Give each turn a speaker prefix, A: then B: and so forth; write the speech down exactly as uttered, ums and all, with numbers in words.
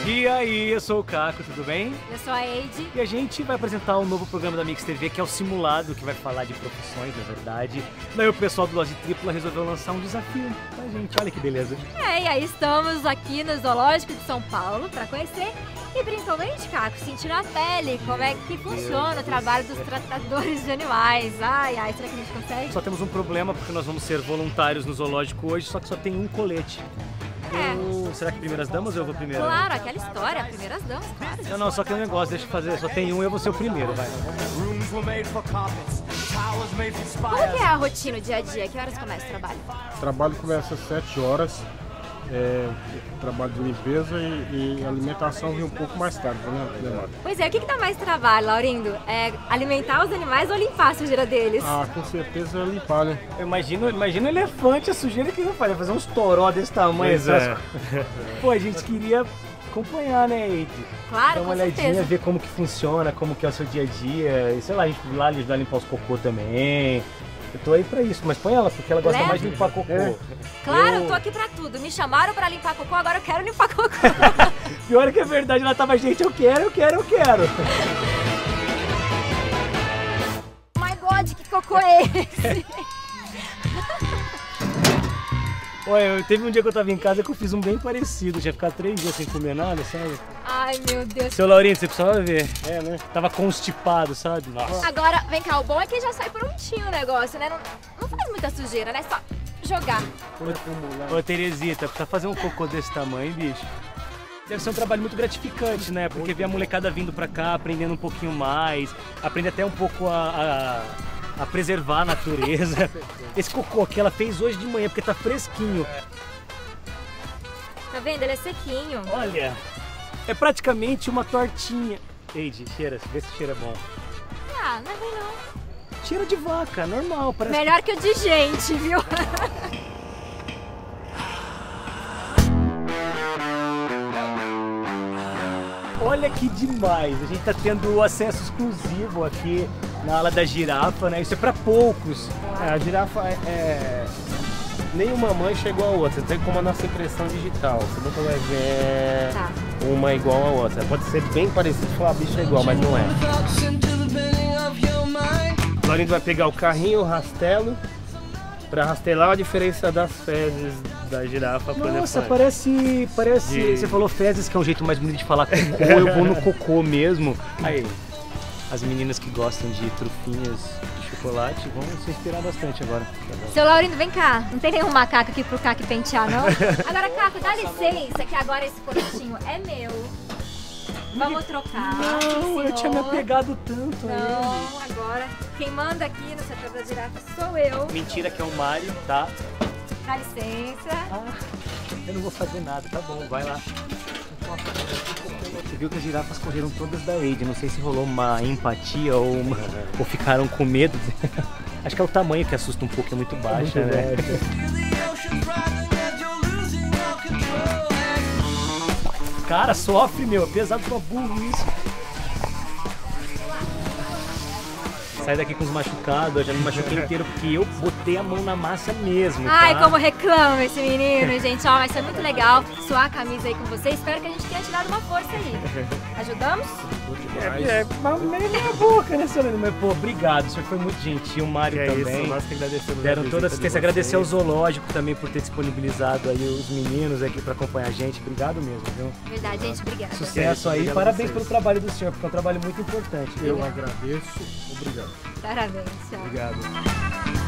A: E aí, eu sou o Caco, tudo bem?
B: Eu sou a Eide.
A: E a gente vai apresentar um novo programa da Mix T V, que é o Simulado, que vai falar de profissões, na verdade. Daí o pessoal do Dose Tripla resolveu lançar um desafio pra gente, olha que beleza.
B: É, e aí estamos aqui no Zoológico de São Paulo pra conhecer e principalmente, Caco, sentir na pele como é que funciona o trabalho dos tratadores de animais. Ai, ai, será que a gente consegue?
A: Só temos um problema porque nós vamos ser voluntários no zoológico hoje, só que só tem um colete.
B: É.
A: Eu... Será que primeiras damas ou eu vou primeiro?
B: Claro, aquela história, primeiras damas, claro.
A: Não, não, só que é um negócio, deixa eu fazer, só tem um e eu vou ser o primeiro, vai.
B: Como que é a rotina, o dia a dia? Que horas começa o trabalho?
C: O trabalho começa às sete horas, é, trabalho de limpeza e, e alimentação vem um pouco mais tarde, né?
B: Pois é, o que, que dá mais trabalho, Laurindo? É alimentar os animais ou limpar a sujeira deles?
C: Ah, com certeza é limpar, né?
A: Eu imagino, imagino um elefante, a sujeira que não faz, fazer uns toró desse tamanho.
C: Pois é.
A: Pô, a gente queria acompanhar, né, Eide?
B: Claro,
A: Dar uma
B: com
A: olhadinha,
B: certeza.
A: ver como que funciona, como que é o seu dia a dia. E sei lá, a gente lá ajudar a limpar os cocô também. Eu tô aí pra isso, mas põe ela, porque ela gosta
B: Leve.
A: mais de limpar cocô.
C: É.
B: Claro,
A: eu...
B: eu tô aqui pra tudo. Me chamaram pra limpar cocô, agora eu quero limpar cocô.
A: Pior que é verdade, ela tava, gente, eu quero, eu quero, eu quero.
B: Oh my God, que cocô é esse?
A: Olha, eu- teve um dia que eu tava em casa que eu fiz um bem parecido. Já ficar três dias sem comer nada, sabe?
B: Ai, meu Deus.
A: Seu Laurindo, você precisava ver. É, né? Tava constipado, sabe? Nossa.
B: Agora, vem cá, o bom é que já sai prontinho o negócio, né? Não, não faz muita sujeira, né? Só jogar.
A: Ô, Teresita, precisa fazer um cocô desse tamanho, bicho. Deve ser um trabalho muito gratificante, né? Porque ver a molecada vindo pra cá, aprendendo um pouquinho mais, aprender até um pouco a, a, a preservar a natureza. Esse cocô que ela fez hoje de manhã, porque tá fresquinho.
B: Tá vendo? Ele é sequinho.
A: Olha, é praticamente uma tortinha. Eide, cheira, vê se cheira bom.
B: Ah, não é ruim não.
A: Cheira de vaca, normal, parece.
B: Melhor que o de gente, viu?
A: Olha que demais, a gente tá tendo acesso exclusivo aqui na ala da girafa, né? Isso é pra poucos.
C: É, a girafa é, é... Nenhuma mãe chegou a outra, tem como a nossa impressão digital. Você nunca vai ver
B: Tá.
C: uma igual a outra. Pode ser bem parecido, falar a bicha é igual, mas não é. O Laurindo vai pegar o carrinho, o rastelo, pra rastelar a diferença das fezes da girafa pro
A: Nossa,
C: elefante.
A: parece. Parece.
C: De-
A: Você falou fezes, que é um jeito mais bonito de falar cocô, eu vou no cocô mesmo. Aí, as meninas que gostam de trufinhas de chocolate vão se inspirar bastante agora.
B: Seu Laurindo, vem cá. Não tem nenhum macaco aqui pro Caco pentear, não? Agora, Caco, dá licença que agora esse coletinho é meu. Vamos trocar.
A: Não, eu tinha me
B: senhor.
A: apegado tanto a ele.
B: Não, agora quem manda aqui no setor da girafa sou eu.
A: Mentira que é o Mário, tá?
B: Dá licença.
A: Ah, eu não vou fazer nada, tá bom, vai lá. Você viu que as girafas correram todas da Eide, não sei se rolou uma empatia ou, uma- ou ficaram com medo. Acho que é o tamanho que assusta um pouco, é muito baixa, né? Cara, sofre, meu, é pesado pra burro isso. Sai daqui com os machucados, eu já me machuquei inteiro porque eu botei a mão na massa mesmo.
B: Ai,
A: tá?
B: como reclama esse menino, gente. Ó, mas foi muito legal suar a camisa aí com você. Espero que a gente tenha te dado uma força aí. Ajudamos?
A: É, é mas meio meia boca, né, senhor? Mas, pô, obrigado, o senhor foi muito gentil, o Mário
C: É
A: também.
C: isso, nós que agradecemos.
A: Deram
C: a
A: toda a
C: visita
A: assistência,
C: de
A: agradecer ao
C: vocês.
A: zoológico também por ter disponibilizado aí os meninos aqui pra acompanhar a gente. Obrigado mesmo, viu?
B: Verdade, gente. Obrigada.
A: Sucesso aí,
C: Obrigado a
A: parabéns
C: vocês.
A: pelo trabalho do senhor, porque é um trabalho muito importante.
C: Eu agradeço, obrigado.
B: Parabéns, tchau.
C: Obrigado.